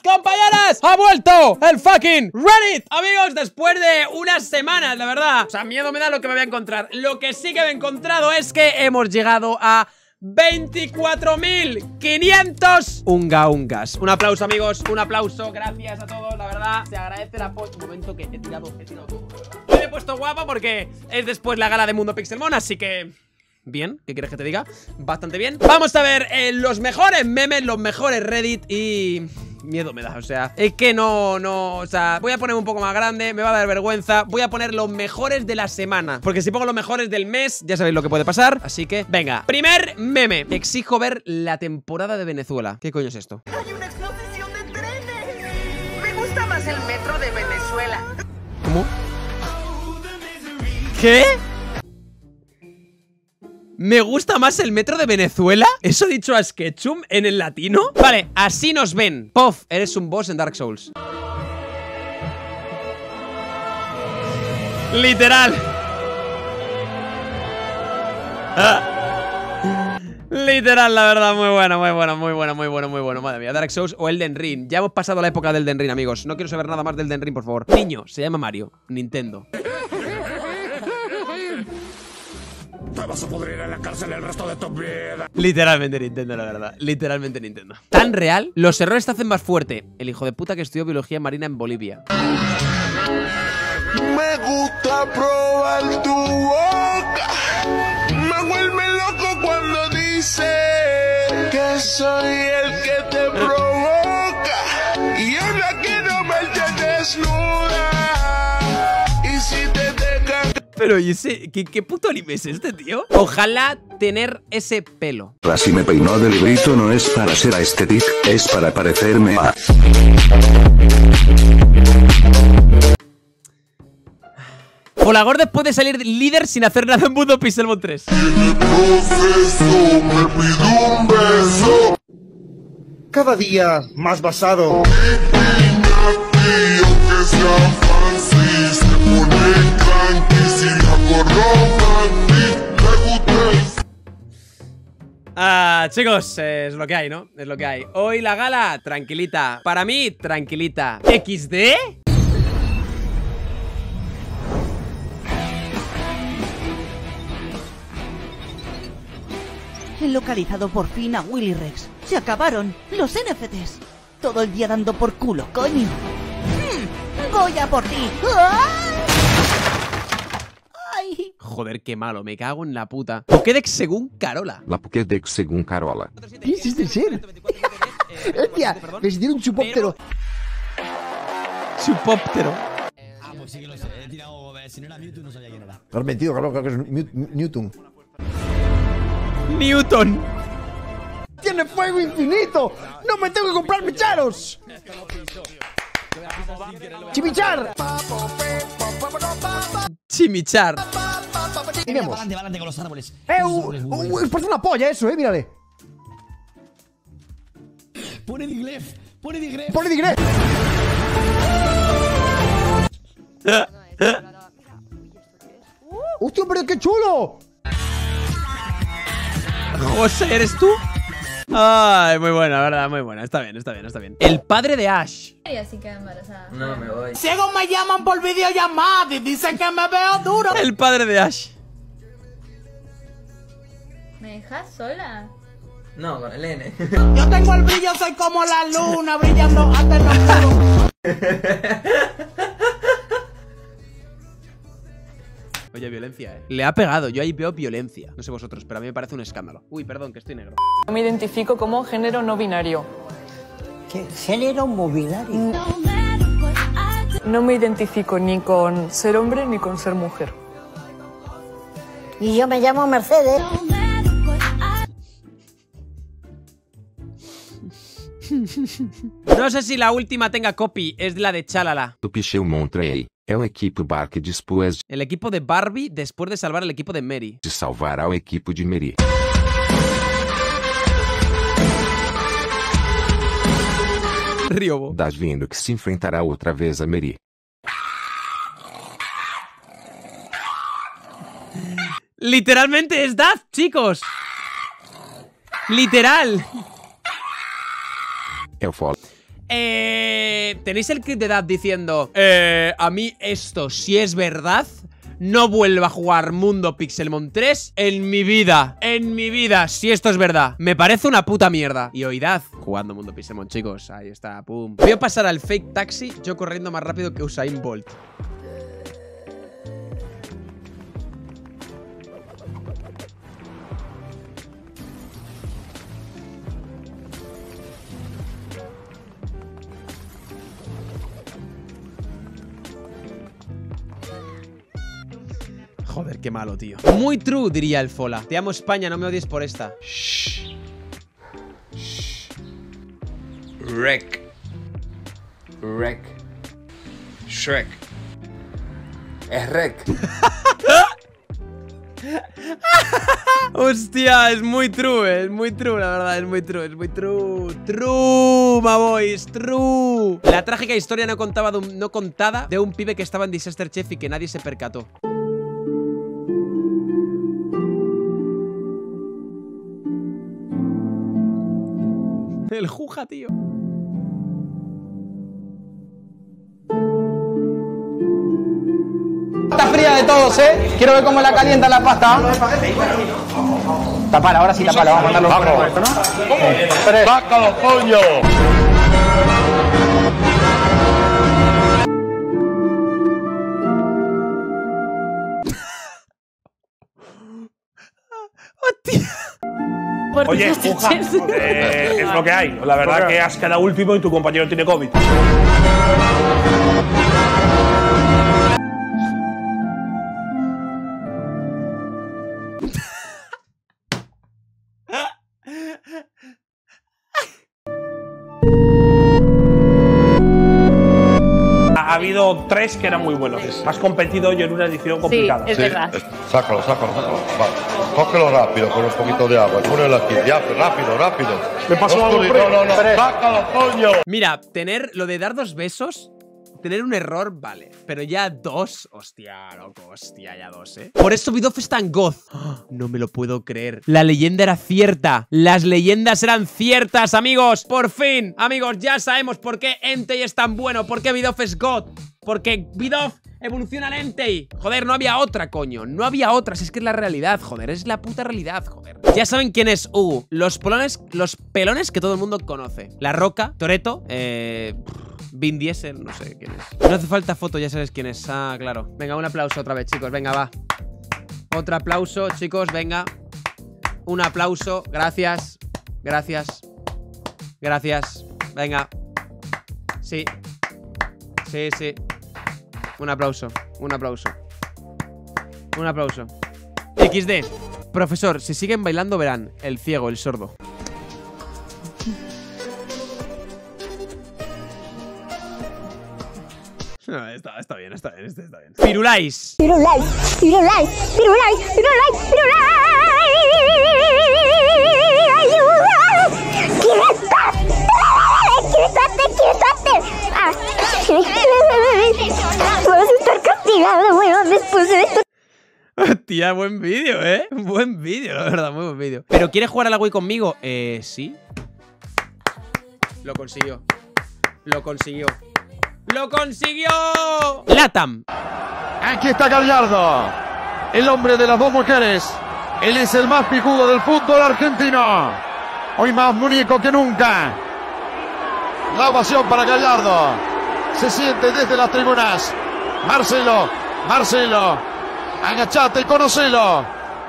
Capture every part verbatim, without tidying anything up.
compañeras! ¡Ha vuelto el fucking Reddit! Amigos, después de unas semanas, la verdad, o sea, miedo me da lo que me voy a encontrar. Lo que sí que me he encontrado es que hemos llegado a veinticuatro mil quinientos unga ungas. Un aplauso, amigos, un aplauso. Gracias a todos, la verdad. Se agradece la post. Un momento que he tirado, he tirado todo. Hoy me he puesto guapa porque es después la gala de Mundo Pixelmon, así que... bien, ¿qué quieres que te diga? Bastante bien. Vamos a ver eh, los mejores memes, los mejores Reddit y... miedo me da, o sea, es que no, no, o sea, voy a poner un poco más grande, me va a dar vergüenza. Voy a poner los mejores de la semana, porque si pongo los mejores del mes, ya sabéis lo que puede pasar. Así que, venga, primer meme. Exijo ver la temporada de Venezuela. ¿Qué coño es esto? Hay una exposición de trenes. Me gusta más el metro de Venezuela. ¿Cómo? ¿Qué? ¿Me gusta más el metro de Venezuela? ¿Eso dicho a Sketchum en el latino? Vale, así nos ven. Puff, eres un boss en Dark Souls. Literal. Ah. Literal, la verdad, muy bueno, muy bueno, muy bueno, muy bueno, muy bueno. Madre mía, Dark Souls o Elden Ring. Ya hemos pasado la época del Elden Ring, amigos. No quiero saber nada más del Elden Ring, por favor. Niño, se llama Mario, Nintendo. Te vas a pudrir en la cárcel el resto de tu vida. Literalmente Nintendo, la verdad. Literalmente Nintendo. ¿Tan real? Los errores te hacen más fuerte. El hijo de puta que estudió biología marina en Bolivia. Me gusta probar tu boca. Me vuelve loco cuando dice que soy el que te provoca. Y yo no quiero verte desnuda. Y si te dejan... Pero ¿y ese? ¿Qué, qué puto anime es este, tío? Ojalá tener ese pelo. Así me peinó de librito, no es para ser aesthetic, es para parecerme a... Hola, Gordes puede salir líder sin hacer nada en Mundo Pixelmon tres. Cada día más basado. Ah, chicos, eh, es lo que hay, ¿no? Es lo que hay. Hoy la gala, tranquilita. Para mí, tranquilita. ¿equis de? He localizado por fin a Willy Rex. Se acabaron los N F Ts. Todo el día dando por culo, coño. ¡Mm! ¡Voy a por ti! ¡Ay! Joder, qué malo, me cago en la puta. Pokédex según Carola. La Pokédex según Carola. ¿Qué hiciste ser? Hostia, me sintieron un chupóptero. Chupóptero. Ah, pues sí que lo sé. He tirado. Si no era Mewtwo, no sabía quién era. Lo has mentido, claro, creo que es Mew- Newton. Newton. ¡Tiene fuego infinito! ¡No me tengo que comprar mecharos! ¡Chimichar! Chimichar. Iremos. Va adelante, va adelante con los árboles. ¡Eh! Uh, uh, es parece una polla eso, eh, mírale. Pone Diglef. Pone Diglef. ¡Pone Diglef! ¡Hostia, pero qué chulo! José, ¿eres tú? Ay, muy buena, verdad, muy buena. Está bien, está bien, está bien. El padre de Ash. Así que embarazada. No me voy. Ciegos me llaman por videollamada y dicen que me veo duro. El padre de Ash. ¿Me dejas sola? No, con el N. Yo tengo el brillo, soy como la luna, brillando hasta el oscuro. Oye, violencia, eh. Le ha pegado, yo ahí veo violencia. No sé vosotros, pero a mí me parece un escándalo. Uy, perdón, que estoy negro. Me identifico como género no binario. ¿Qué género mobiliario? No me identifico ni con ser hombre ni con ser mujer. Y yo me llamo Mercedes. No sé si la última tenga copy, es la de Chalala. Tu Picheu Montrey é um equipo bar que depois El equipo de Barbie después de salvar al equipo de Mary. de salvar ao equipo de Meri. Riobo. Das vindo que se enfrentará outra vez a Meri. Literalmente es Daft, chicos. Literal. Eu falo. eh, ¿tenéis el clip de Dad diciendo eh, a mí esto, si es verdad, no vuelvo a jugar Mundo Pixelmon tres en mi vida? En mi vida, si esto es verdad. Me parece una puta mierda. Y oidad, jugando Mundo Pixelmon, chicos. Ahí está, pum. Voy a pasar al fake taxi, yo corriendo más rápido que Usain Bolt. Joder, qué malo, tío. Muy true, diría el Fola. Te amo, España, no me odies por esta. Shh. Shh. Rec. Rec. Shrek. Es Rec. Hostia, es muy true, es muy true, la verdad, es muy true, es muy true. True, my boys, true. La trágica historia no, contaba de un, no contada de un pibe que estaba en Disaster Chef y que nadie se percató. El Juja, tío. Pasta fría de todos, ¿eh? Quiero ver cómo la calienta la pasta. Tapala, ahora sí tapala. Vamos a mandarlo fuera por esto, ¿no? ¿Cómo? ¡Sácalo, coño! Oye, Juja, eh, es lo que hay. La verdad que has quedado último y tu compañero tiene COVID. Ha habido tres que eran muy buenos. Has competido yo en una edición complicada. Sí, es verdad. Sácalo, sácalo, sácalo. Vale. Cógelo rápido con un poquito de agua. Ponelo aquí. Ya, rápido, rápido. Me pasó no, algo. No, no, no. Sácalo, coño. Mira, tener lo de dar dos besos, tener un error, vale. Pero ya dos, hostia, loco, hostia, ya dos, ¿eh? Por eso Bidoof es tan goth. Oh, no me lo puedo creer. La leyenda era cierta. Las leyendas eran ciertas, amigos. Por fin, amigos, ya sabemos por qué Entei es tan bueno. Por qué Bidoof es goth. Porque Bidoof evoluciona al Entei. Joder, no había otra, coño. No había otra. Si es que es la realidad, joder. Es la puta realidad, joder. Ya saben quién es Hugo. Los pelones, los pelones que todo el mundo conoce. La Roca, Toretto, eh... Vin Diesel, no sé quién es. No hace falta foto, ya sabes quién es. Ah, claro. Venga, un aplauso otra vez, chicos. Venga, va. Otro aplauso, chicos, venga. Un aplauso. Gracias. Gracias. Gracias. Venga. Sí. Sí, sí. Un aplauso. Un aplauso. Un aplauso. equis de. Profesor, si siguen bailando verán. El ciego, el sordo. No, está, está bien, está bien, está bien. Firulais. Firulais, Firulais, Firulais, Firulais, Firulais. Vas a estar castigado, weón, después de esto. Tía, buen vídeo, ¿eh? Buen vídeo, la verdad, muy buen vídeo. ¿Pero quieres jugar a la Wii conmigo? Eh, sí. Lo consiguió. Lo consiguió. ¡Lo consiguió! Latam. Aquí está Gallardo, el hombre de las dos mujeres. Él es el más picudo del fútbol argentino. Hoy más muñeco que nunca. La ovación para Gallardo. Se siente desde las tribunas. Marcelo, Marcelo, agachate y conocelo.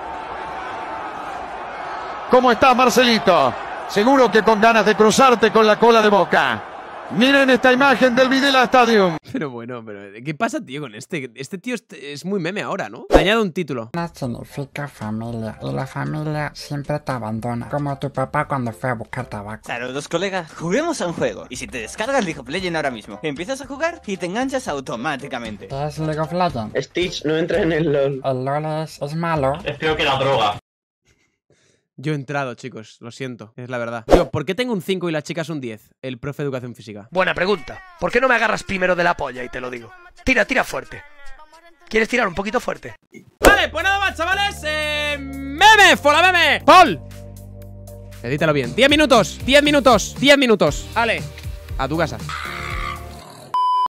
¿Cómo estás, Marcelito? Seguro que con ganas de cruzarte con la cola de Boca. Miren esta imagen del Videla Stadium. Pero bueno, pero ¿qué pasa, tío, con este? Este tío es muy meme ahora, ¿no? Añado un título. No significa familia, y la familia siempre te abandona, como tu papá cuando fue a buscar tabaco. Saludos, colegas. Juguemos a un juego, y si te descargas League of Legends ahora mismo, empiezas a jugar y te enganchas automáticamente. ¿Qué es League of Legends? Stitch no entra en el LoL. El LoL es, es malo. Es peor que la droga. Yo he entrado, chicos, lo siento, es la verdad. Yo, ¿por qué tengo un cinco y la chica es un diez? El profe de educación física. Buena pregunta. ¿Por qué no me agarras primero de la polla y te lo digo? Tira, tira fuerte. ¿Quieres tirar un poquito fuerte? Vale, pues nada más, chavales. Eh, ¡Meme! ¡Fola meme! ¡Paul! Edítalo bien. diez minutos, diez minutos, diez minutos. Vale. A tu casa.